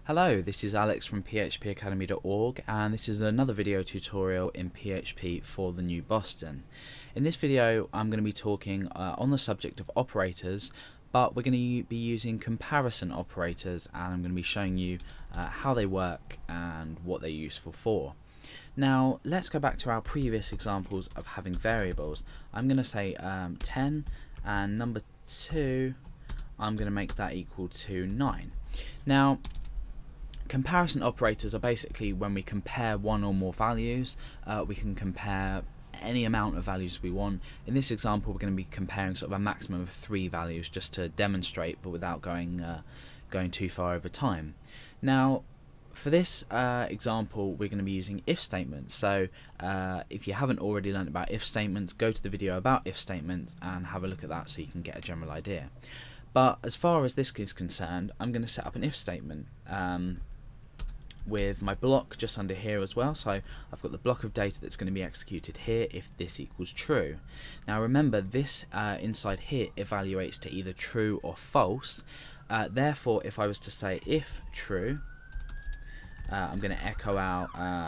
Hello, this is Alex from phpacademy.org and this is another video tutorial in PHP for the new Boston. In this video I'm going to be talking on the subject of operators, but we're going to be using comparison operators, and I'm going to be showing you how they work and what they're useful for. Now let's go back to our previous examples of having variables. I'm going to say 10 and number 2, I'm going to make that equal to 9. Now comparison operators are basically when we compare one or more values. We can compare any amount of values we want. In this example we're going to be comparing sort of a maximum of 3 values just to demonstrate, but without going too far over time. Now for this example we're going to be using if statements. So if you haven't already learned about if statements, go to the video about if statements and have a look at that so you can get a general idea. But as far as this is concerned, I'm going to set up an if statement with my block just under here as well. So I've got the block of data that's going to be executed here if this equals true. Now remember, this inside here evaluates to either true or false. Therefore if I was to say if true, I'm going to echo out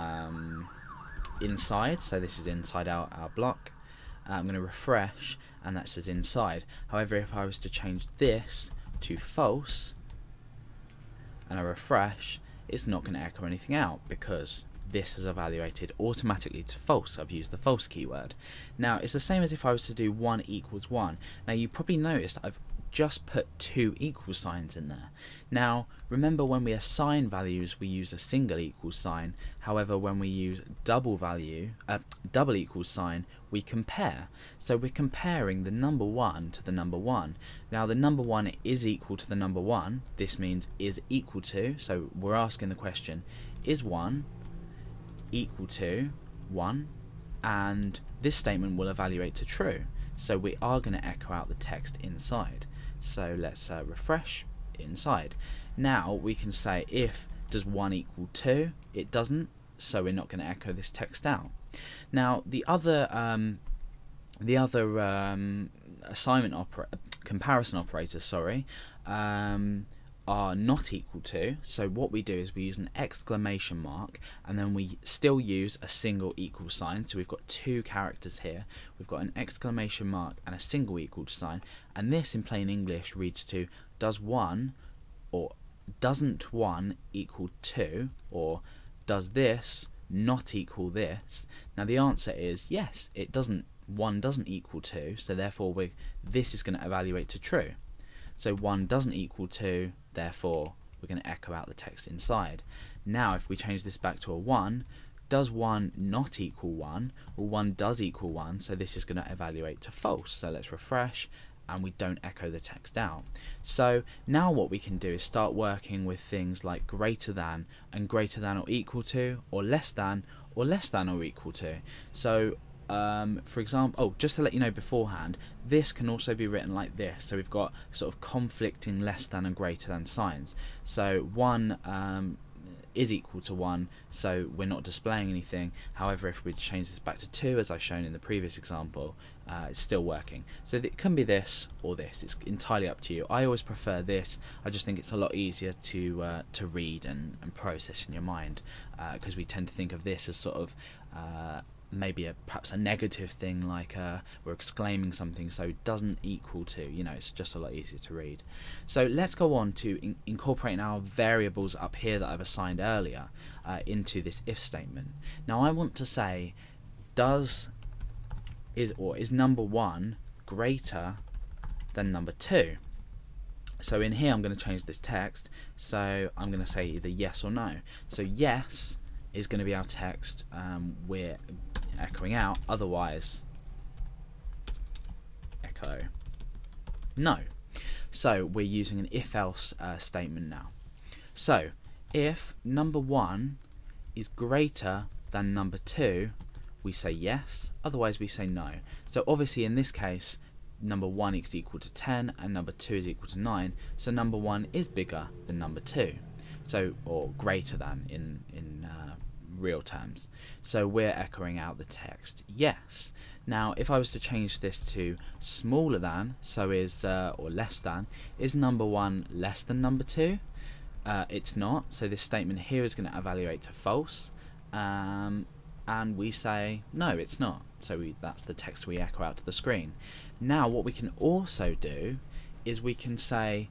inside, so this is inside our block. I'm going to refresh and that says inside. However, if I was to change this to false and I refresh, it's not going to echo anything out because this has evaluated automatically to false. I've used the false keyword. Now it's the same as if I was to do 1 equals 1. Now you probably noticed I've just put 2 equal signs in there. Now remember, when we assign values we use a single equal sign. However, when we use double equal sign, we compare. So we're comparing the number 1 to the number 1. Now the number 1 is equal to the number 1. This means is equal to, so we're asking the question, is 1 equal to 1? And this statement will evaluate to true. So we are going to echo out the text inside. So let's refresh inside. Now we can say if does 1 equal 2? It doesn't, so we're not going to echo this text out. Now the other comparison operators, sorry, are not equal to. So what we do is we use an exclamation mark and then we still use a single equal sign. So we've got 2 characters here. We've got an exclamation mark and a single equal sign, and this in plain English reads to does 1 or doesn't 1 equal 2, or does this not equal this? Now the answer is yes, it doesn't. 1 doesn't equal 2, so therefore this is going to evaluate to true. So 1 doesn't equal 2, therefore we're going to echo out the text inside. Now if we change this back to a 1, does 1 not equal 1? Well, 1 does equal 1, so this is going to evaluate to false. So let's refresh and we don't echo the text out. So now what we can do is start working with things like greater than and greater than or equal to, or less than or equal to. So for example, just to let you know beforehand, this can also be written like this. So we've got sort of conflicting less than and greater than signs. So 1 is equal to 1, so we're not displaying anything. However, if we change this back to 2 as I've shown in the previous example, it's still working. So it can be this or this, it's entirely up to you. I always prefer this. I just think it's a lot easier to read and process in your mind, because we tend to think of this as sort of maybe perhaps a negative thing, like we're exclaiming something, so doesn't equal to, you know, it's just a lot easier to read. So let's go on to incorporating our variables up here that I've assigned earlier into this if statement. Now I want to say is number 1 greater than number 2? So in here I'm going to change this text, so I'm going to say either yes or no. So yes is going to be our text, we're echoing out, otherwise echo no. So we're using an if-else statement now. So if number 1 is greater than number 2, we say yes, otherwise we say no. So obviously in this case number 1 is equal to 10 and number 2 is equal to 9, so number 1 is bigger than number 2, so, or greater than in real terms. So we're echoing out the text yes. Now if I was to change this to smaller than, so is or less than, is number 1 less than number 2? it's not, so this statement here is going to evaluate to false, and we say no, it's not, so that's the text we echo out to the screen. Now what we can also do is we can say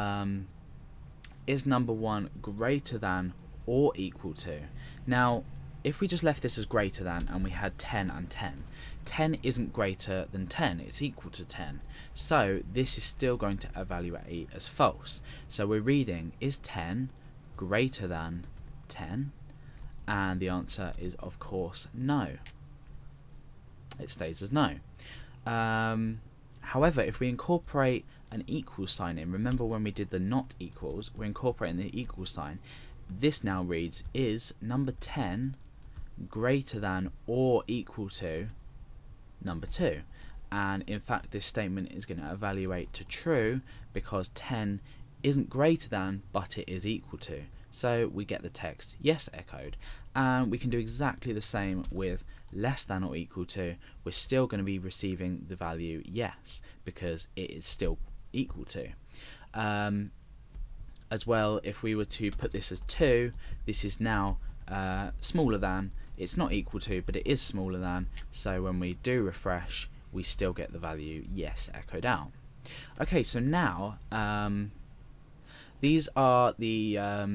is number 1 greater than or equal to. Now if we just left this as greater than and we had 10 and 10, 10 isn't greater than 10, it's equal to 10. So this is still going to evaluate as false. So we're reading, is 10 greater than 10? And the answer is, of course, no. It stays as no. However, if we incorporate an equal sign in, remember when we did the not equals, we're incorporating the equal sign. This now reads, is number 10 greater than or equal to number 2? And in fact this statement is going to evaluate to true because 10 isn't greater than but it is equal to. So we get the text yes echoed, and we can do exactly the same with less than or equal to. We're still going to be receiving the value yes because it is still equal to. As well, if we were to put this as 2, this is now smaller than. It's not equal to, but it is smaller than, so when we do refresh we still get the value yes echoed out. Okay, so now these are the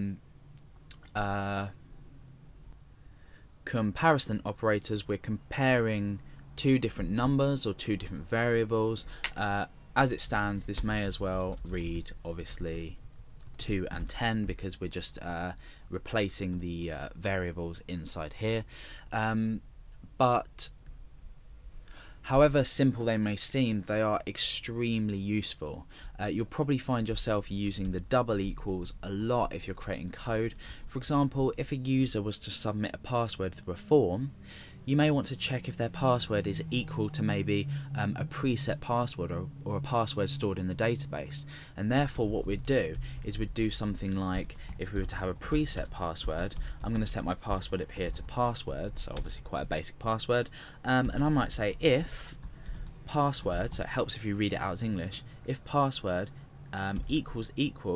comparison operators. We're comparing two different numbers or two different variables. As it stands, this may as well read obviously 2 and 10 because we're just replacing the variables inside here. But however simple they may seem, they are extremely useful. You'll probably find yourself using the double equals a lot if you're creating code. For example, if a user was to submit a password through a form, you may want to check if their password is equal to maybe a preset password or a password stored in the database. And therefore what we'd do is we'd do something like, if we were to have a preset password, I'm going to set my password up here to password, so obviously quite a basic password, and I might say if password, so it helps if you read it out as English, if password equals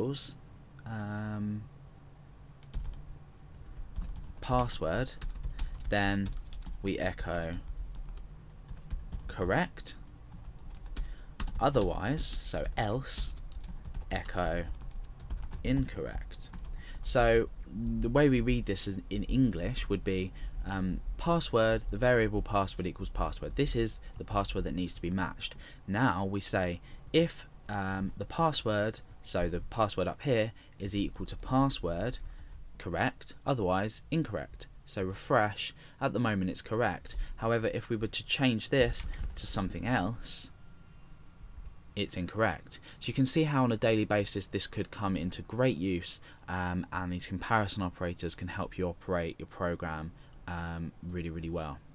password, then we echo correct, otherwise, so else, echo incorrect. So the way we read this is in English would be password, the variable password equals password. This is the password that needs to be matched. Now we say if the password, so the password up here, is equal to password, correct, otherwise incorrect. So refresh, at the moment it's correct. However, if we were to change this to something else, it's incorrect. So you can see how on a daily basis this could come into great use, and these comparison operators can help you operate your program really, really well.